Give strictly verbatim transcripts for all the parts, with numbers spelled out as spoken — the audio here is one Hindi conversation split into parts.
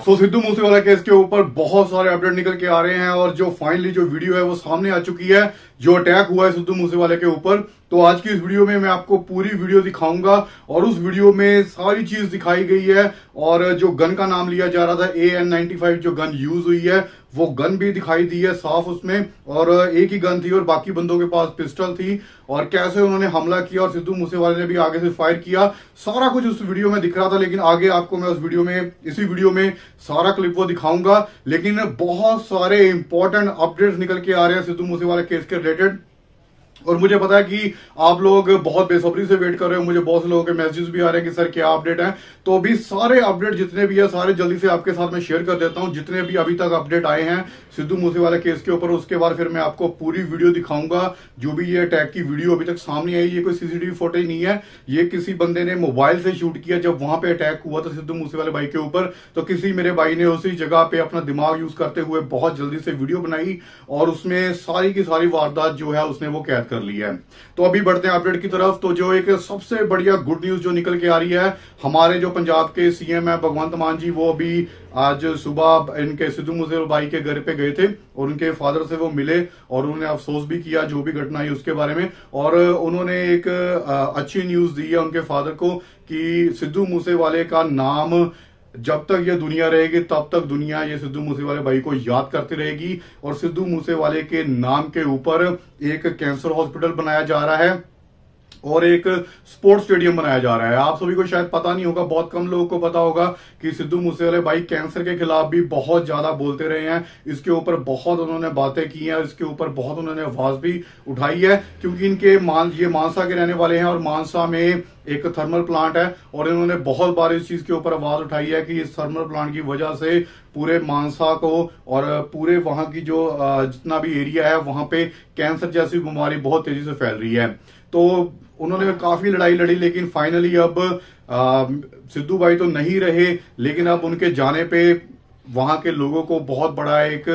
सो सिद्धू मूसेवाला केस के ऊपर बहुत सारे अपडेट निकल के आ रहे हैं और जो फाइनली जो वीडियो है वो सामने आ चुकी है, जो अटैक हुआ है सिद्धू मूसेवाले के ऊपर। तो आज की इस वीडियो में मैं आपको पूरी वीडियो दिखाऊंगा और उस वीडियो में सारी चीज दिखाई गई है और जो गन का नाम लिया जा रहा था ए एन नाइन्टी फाइव जो गन यूज हुई है वो गन भी दिखाई दी है साफ उसमें, और एक ही गन थी और बाकी बंदों के पास पिस्टल थी, और कैसे उन्होंने हमला किया और सिद्धू मूसेवाले ने भी आगे से फायर किया, सारा कुछ उस वीडियो में दिख रहा था। लेकिन आगे आपको मैं उस वीडियो में इसी वीडियो में सारा क्लिप वो दिखाऊंगा। लेकिन बहुत सारे इंपॉर्टेंट अपडेट्स निकल के आ रहे हैं सिद्धू मूसेवाला केस के रिलेटेड, और मुझे पता है कि आप लोग बहुत बेसब्री से वेट कर रहे हो। मुझे बहुत से लोगों के मैसेजेस भी आ रहे हैं कि सर क्या अपडेट है, तो अभी सारे अपडेट जितने भी है सारे जल्दी से आपके साथ में शेयर कर देता हूं, जितने भी अभी तक अपडेट आए हैं सिद्धू मूसेवाला केस के ऊपर। उसके बाद फिर मैं आपको पूरी वीडियो दिखाऊंगा। जो भी ये अटैक की वीडियो अभी तक सामने आई, ये कोई सीसीटीवी फुटेज नहीं है, ये किसी बंदे ने मोबाइल से शूट किया जब वहां पे अटैक हुआ था सिद्धू मूसेवाले भाई के ऊपर। तो किसी मेरे भाई ने उसी जगह पे अपना दिमाग यूज करते हुए बहुत जल्दी से वीडियो बनाई और उसमें सारी की सारी वारदात जो है उसने वो कैद कर ली है। तो अभी बढ़ते हैं अपडेट की तरफ। तो जो एक सबसे बढ़िया गुड न्यूज जो निकल के आ रही है, हमारे जो पंजाब के सीएम है भगवंत मान जी, वो अभी आज सुबह इनके सिद्धू मूसेवाला भाई के घर पे गए थे और उनके फादर से वो मिले और उन्होंने अफसोस भी किया जो भी घटना हुई उसके बारे में, और उन्होंने एक अच्छी न्यूज दी है उनके फादर को कि सिद्धू मूसेवाले का नाम जब तक ये दुनिया रहेगी तब तक दुनिया ये सिद्धू मूसेवाले भाई को याद करती रहेगी, और सिद्धू मूसेवाले के नाम के ऊपर एक कैंसर हॉस्पिटल बनाया जा रहा है और एक स्पोर्ट्स स्टेडियम बनाया जा रहा है। आप सभी को शायद पता नहीं होगा, बहुत कम लोगों को पता होगा कि सिद्धू मूसेवाले भाई कैंसर के खिलाफ भी बहुत ज्यादा बोलते रहे हैं। इसके ऊपर बहुत उन्होंने बातें की हैं, इसके ऊपर बहुत उन्होंने आवाज भी उठाई है, क्योंकि इनके मान ये मानसा के रहने वाले हैं और मानसा में एक थर्मल प्लांट है, और इन्होंने बहुत बार इस चीज के ऊपर आवाज उठाई है कि इस थर्मल प्लांट की वजह से पूरे मानसा को और पूरे वहां की जो जितना भी एरिया है वहां पे कैंसर जैसी बीमारी बहुत तेजी से फैल रही है। तो उन्होंने काफी लड़ाई लड़ी, लेकिन फाइनली अब आ, सिद्धू भाई तो नहीं रहे, लेकिन अब उनके जाने पे वहां के लोगों को बहुत बड़ा एक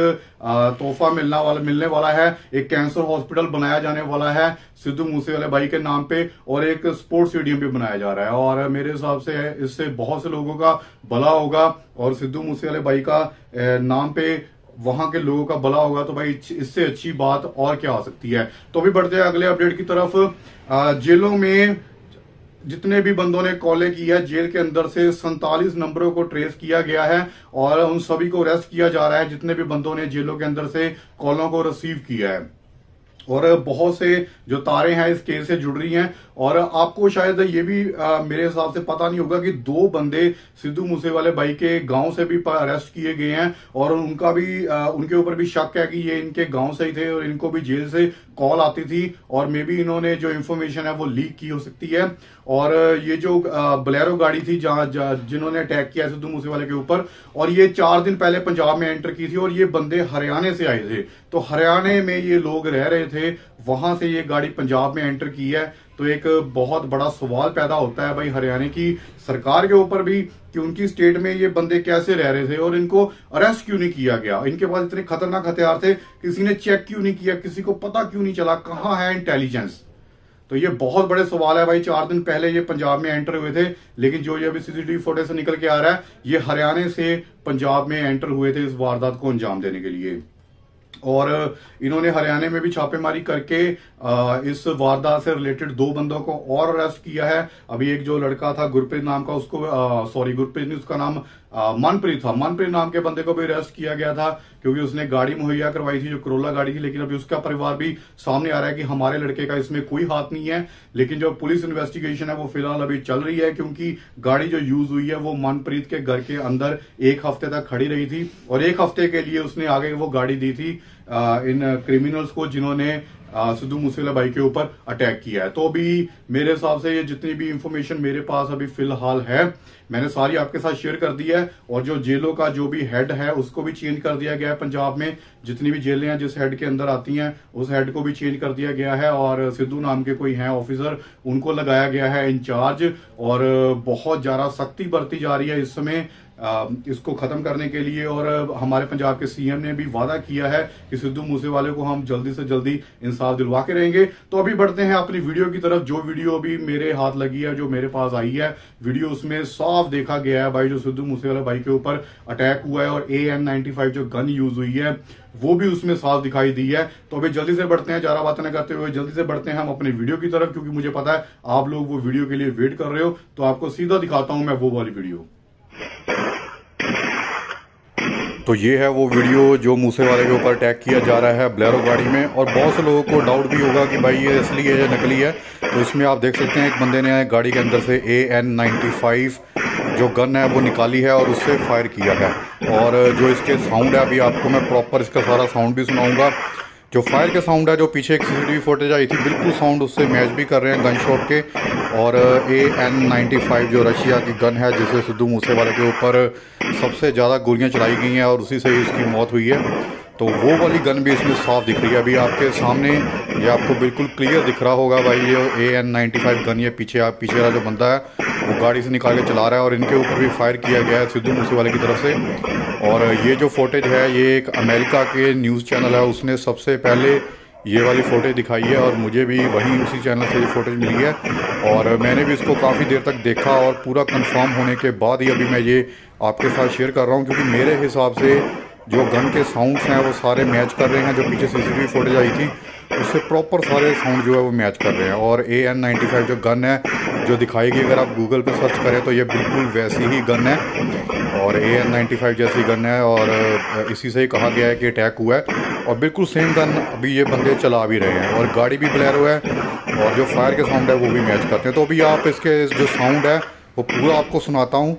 तोहफा मिलने वाला मिलने वाला है। एक कैंसर हॉस्पिटल बनाया जाने वाला है सिद्धू मूसेवाले भाई के नाम पे, और एक स्पोर्ट्स स्टेडियम भी बनाया जा रहा है, और मेरे हिसाब से इससे बहुत से लोगों का भला होगा और सिद्धू मूसेवाले भाई का नाम पे वहां के लोगों का भला होगा। तो भाई इससे अच्छी बात और क्या आ सकती है। तो अभी बढ़ते हैं अगले अपडेट की तरफ। जेलों में जितने भी बंदों ने कॉलें की है, जेल के अंदर से सैंतालीस नंबरों को ट्रेस किया गया है और उन सभी को अरेस्ट किया जा रहा है जितने भी बंदों ने जेलों के अंदर से कॉलों को रिसीव किया है, और बहुत से जो तारे हैं इस केस से जुड़ रही हैं। और आपको शायद ये भी आ, मेरे हिसाब से पता नहीं होगा कि दो बंदे सिद्धू मूसेवाले भाई के गांव से भी अरेस्ट किए गए हैं, और उनका भी आ, उनके ऊपर भी शक है कि ये इनके गांव से ही थे और इनको भी जेल से कॉल आती थी और मे बी इन्होंने जो इन्फॉर्मेशन है वो लीक की हो सकती है। और ये जो बलेरो गाड़ी थी जहां जिन्होंने अटैक किया सिद्धू मूसेवाले के ऊपर, और ये चार दिन पहले पंजाब में एंटर की थी, और ये बंदे हरियाणा से आए थे। तो हरियाणा में ये लोग रह रहे थे, वहां से ये गाड़ी पंजाब में एंटर की है। तो एक बहुत बड़ा सवाल पैदा होता है भाई हरियाणा की सरकार के ऊपर भी कि उनकी स्टेट में ये बंदे कैसे रह रहे थे और इनको अरेस्ट क्यों नहीं किया गया। इनके पास इतने खतरनाक हथियार थे, किसी ने चेक क्यों नहीं किया, किसी को पता क्यों नहीं चला, कहां है इंटेलिजेंस। तो ये बहुत बड़े सवाल है भाई। चार दिन पहले ये पंजाब में एंटर हुए थे, लेकिन जो ये अभी सीसीटीवी फुटेज से निकल के आ रहा है, ये हरियाणा से पंजाब में एंटर हुए थे इस वारदात को अंजाम देने के लिए, और इन्होंने हरियाणा में भी छापेमारी करके इस वारदात से रिलेटेड दो बंदों को और अरेस्ट किया है। अभी एक जो लड़का था गुरप्रीत नाम का, उसको सॉरी गुरप्रीत नहीं, उसका नाम मनप्रीत था, मनप्रीत नाम के बंदे को भी अरेस्ट किया गया था क्योंकि उसने गाड़ी मुहैया करवाई थी जो करोला गाड़ी थी। लेकिन अभी उसका परिवार भी सामने आ रहा है कि हमारे लड़के का इसमें कोई हाथ नहीं है, लेकिन जो पुलिस इन्वेस्टिगेशन है वो फिलहाल अभी चल रही है, क्योंकि गाड़ी जो यूज हुई है वो मनप्रीत के घर के अंदर एक हफ्ते तक खड़ी रही थी, और एक हफ्ते के लिए उसने आगे वो गाड़ी दी थी इन क्रिमिनल्स को जिन्होंने सिद्धू मूसेवाला भाई के ऊपर अटैक किया है। तो अभी मेरे हिसाब से ये जितनी भी इंफॉर्मेशन मेरे पास अभी फिलहाल है मैंने सारी आपके साथ शेयर कर दी है, और जो जेलों का जो भी हेड है उसको भी चेंज कर दिया गया है। पंजाब में जितनी भी जेलें हैं जिस हेड के अंदर आती हैं उस हेड को भी चेंज कर दिया गया है, और सिद्धू नाम के कोई हैं ऑफिसर उनको लगाया गया है इंचार्ज, और बहुत ज्यादा सख्ती बरती जा रही है इस समय इसको खत्म करने के लिए। और हमारे पंजाब के सीएम ने भी वादा किया है कि सिद्धू मूसेवाले को हम जल्दी से जल्दी इंसाफ दिलवा के रहेंगे। तो अभी बढ़ते हैं अपनी वीडियो की तरफ। जो वीडियो अभी मेरे हाथ लगी है, जो मेरे पास आई है वीडियो, उसमें साफ देखा गया है भाई जो सिद्धू मूसेवाला भाई के ऊपर अटैक हुआ है और ए एन नाइन्टी फाइव जो गन यूज हुई है वो भी उसमें साफ दिखाई दी है। तो अभी जल्दी से बढ़ते हैं, ज्यादा बातें न करते हुए जल्दी से बढ़ते हैं हम अपनी वीडियो की तरफ, क्योंकि मुझे पता है आप लोग वो वीडियो के लिए वेट कर रहे हो। तो आपको सीधा दिखाता हूं मैं वो वाली वीडियो। तो ये है वो वीडियो जो मूसेवाले के ऊपर अटैक किया जा रहा है ब्लेरो गाड़ी में। और बहुत से लोगों को डाउट भी होगा कि भाई ये असली है या नकली है। तो इसमें आप देख सकते हैं एक बंदे ने गाड़ी के अंदर से ए एन नाइन्टी फाइव जो गन है वो निकाली है और उससे फायर किया है। और जो इसके साउंड है, अभी आपको मैं प्रॉपर इसका सारा साउंड भी सुनाऊंगा। जो फायर के साउंड है, जो पीछे एक सीसीटीवी फुटेज आई थी, बिल्कुल साउंड उससे मैच भी कर रहे हैं गन शॉट के। और ए एन नाइन्टी फाइव जो रशिया की गन है जिससे सिद्धू मूसेवाले के ऊपर सबसे ज़्यादा गोलियां चलाई गई हैं और उसी से ही उसकी मौत हुई है, तो वो वाली गन भी इसमें साफ दिख रही है। अभी आपके सामने ये आपको बिल्कुल क्लियर दिख रहा होगा भाई, ये A N ninety five gun ये पीछे आप पीछे वाला जो बंदा है वो गाड़ी से निकाल के चला रहा है और इनके ऊपर भी फायर किया गया है सिद्धू मूसेवाले की तरफ से। और ये जो फुटेज है ये एक अमेरिका के न्यूज़ चैनल है, उसने सबसे पहले ये वाली फ़ोटेज दिखाई है और मुझे भी वहीं उसी चैनल से ये फ़ोटेज मिली है। और मैंने भी इसको काफ़ी देर तक देखा और पूरा कंफर्म होने के बाद ही अभी मैं ये आपके साथ शेयर कर रहा हूँ, क्योंकि मेरे हिसाब से जो गन के साउंड्स हैं वो सारे मैच कर रहे हैं। जो पीछे सीसीटीवी फुटेज आई थी उससे प्रॉपर सारे साउंड जो है वो मैच कर रहे हैं। और ए एन नाइन्टी फाइव जो गन है जो दिखाएगी, अगर आप गूगल पे सर्च करें तो ये बिल्कुल वैसी ही गन है और ए एन नाइन्टी फाइव जैसी गन है। और इसी से ही कहा गया है कि अटैक हुआ है और बिल्कुल सेम गन अभी ये बंदे चला भी रहे हैं। और गाड़ी भी ब्लेरो है और जो फायर के साउंड है वो भी मैच करते हैं। तो अभी आप इसके जो साउंड है वो पूरा आपको सुनाता हूँ।